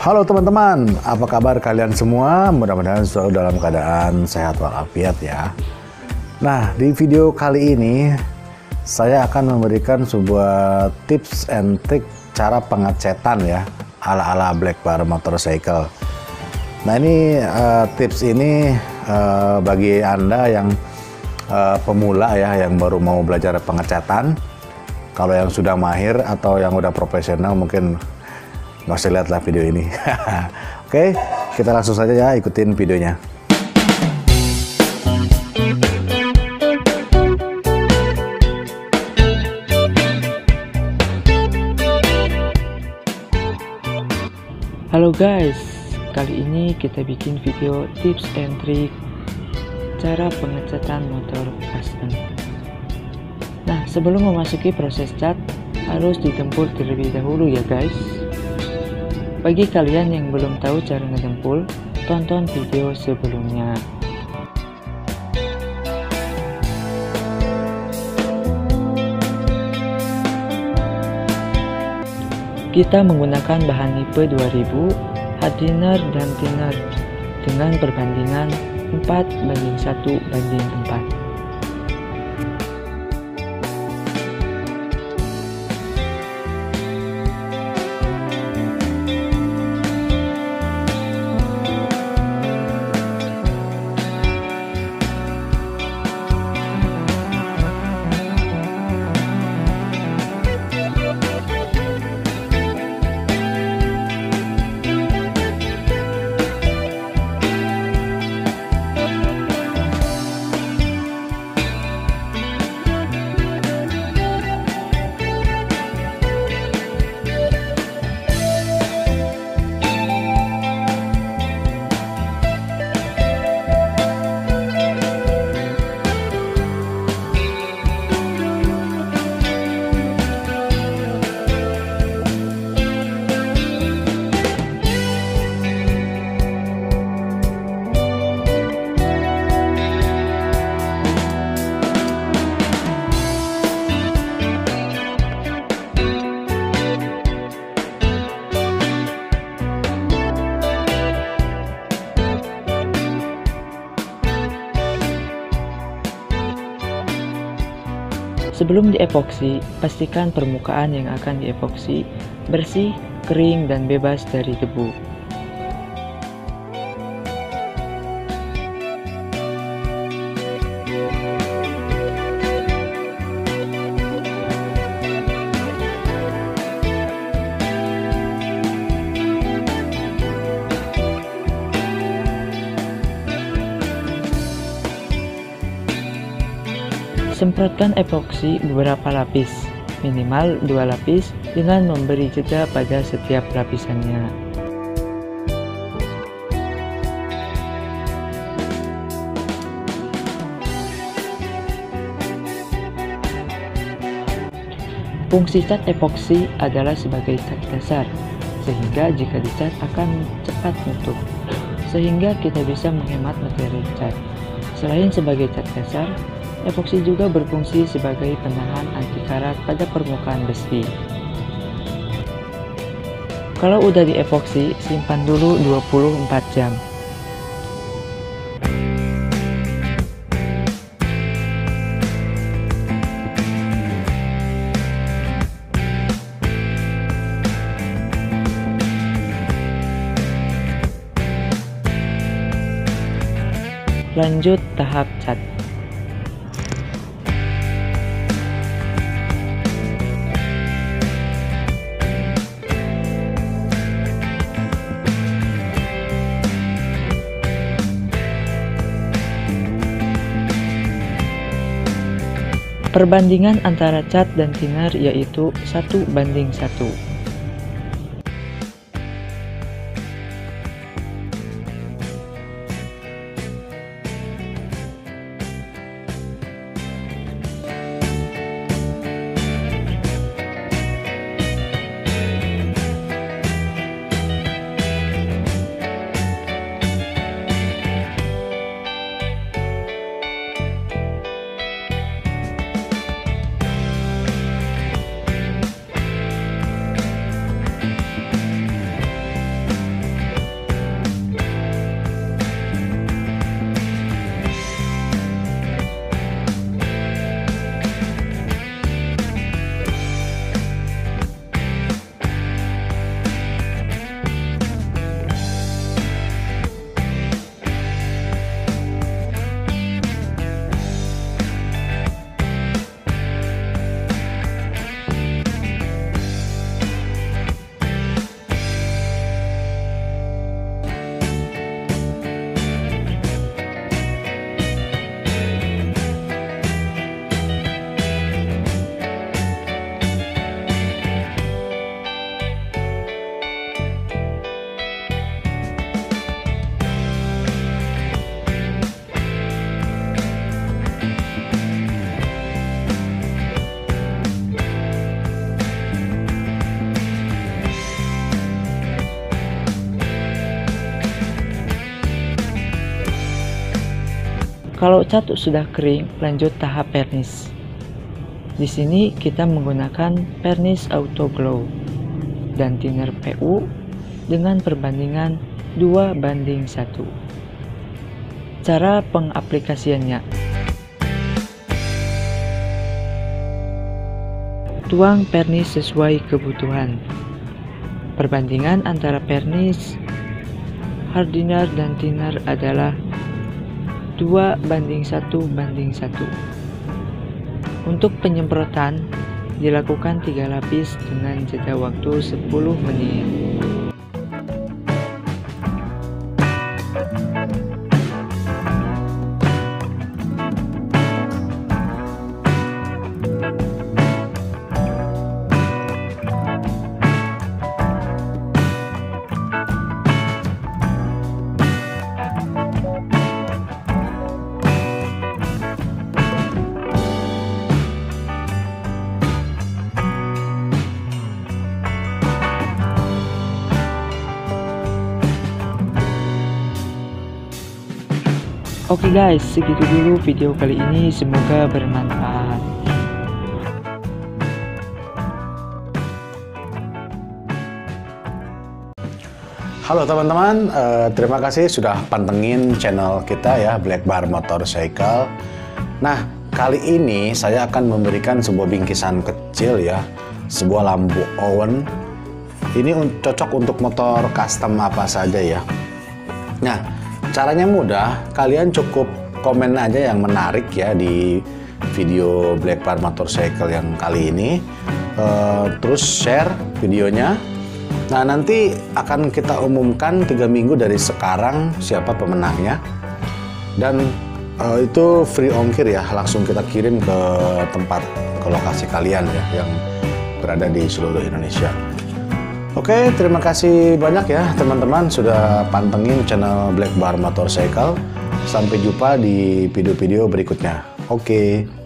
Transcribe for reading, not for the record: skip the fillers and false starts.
Halo teman-teman, apa kabar kalian semua? Mudah-mudahan selalu dalam keadaan sehat walafiat ya. Nah, di video kali ini saya akan memberikan sebuah tips and trick cara pengecetan ya, ala-ala Black Bar Motorcycle. Nah, ini tips ini bagi Anda yang pemula ya, yang baru mau belajar pengecatan. Kalau yang sudah mahir atau yang udah profesional mungkin nggak usah lihatlah video ini. Oke, kita langsung saja ya ikutin videonya. Halo guys, kali ini kita bikin video tips and trick cara pengecatan motor custom. Nah, sebelum memasuki proses cat harus ditempul terlebih dahulu ya guys. Bagi kalian yang belum tahu cara ngedempul, tonton video sebelumnya. Kita menggunakan bahan Nipe 2000, hardener dan thinner dengan perbandingan 4:1:4. Sebelum diepoksi, pastikan permukaan yang akan diepoksi bersih, kering, dan bebas dari debu. Semprotkan epoksi beberapa lapis, minimal 2 lapis dengan memberi jeda pada setiap lapisannya. Fungsi cat epoksi adalah sebagai cat dasar, sehingga jika dicat akan cepat nutup, sehingga kita bisa menghemat materi cat. Selain sebagai cat dasar, epoksi juga berfungsi sebagai penahan anti karat pada permukaan besi. Kalau udah diepoksi, simpan dulu 24 jam. Lanjut tahap cat. Perbandingan antara cat dan thinner yaitu 1:1. Kalau cat sudah kering, lanjut tahap vernis. Di sini kita menggunakan vernis Auto Glow dan thinner PU dengan perbandingan 2:1. Cara pengaplikasiannya: tuang vernis sesuai kebutuhan. Perbandingan antara vernis, hardener, dan thinner adalah 2:1:1. Untuk penyemprotan dilakukan 3 lapis dengan jeda waktu 10 menit. Oke guys, segitu dulu video kali ini, semoga bermanfaat. Halo teman-teman, terima kasih sudah pantengin channel kita ya, Black Bar Motorcycle. Nah, kali ini saya akan memberikan sebuah bingkisan kecil ya, sebuah lampu Owen. Ini cocok untuk motor custom apa saja ya. Nah, caranya mudah, kalian cukup komen aja yang menarik ya di video Black Bar Motorcycle yang kali ini, terus share videonya. Nah, nanti akan kita umumkan 3 minggu dari sekarang siapa pemenangnya, dan itu free ongkir ya, langsung kita kirim ke tempat, ke lokasi kalian ya yang berada di seluruh Indonesia. Oke, terima kasih banyak ya teman-teman sudah pantengin channel Black Bar Motorcycle. Sampai jumpa di video-video berikutnya. Oke.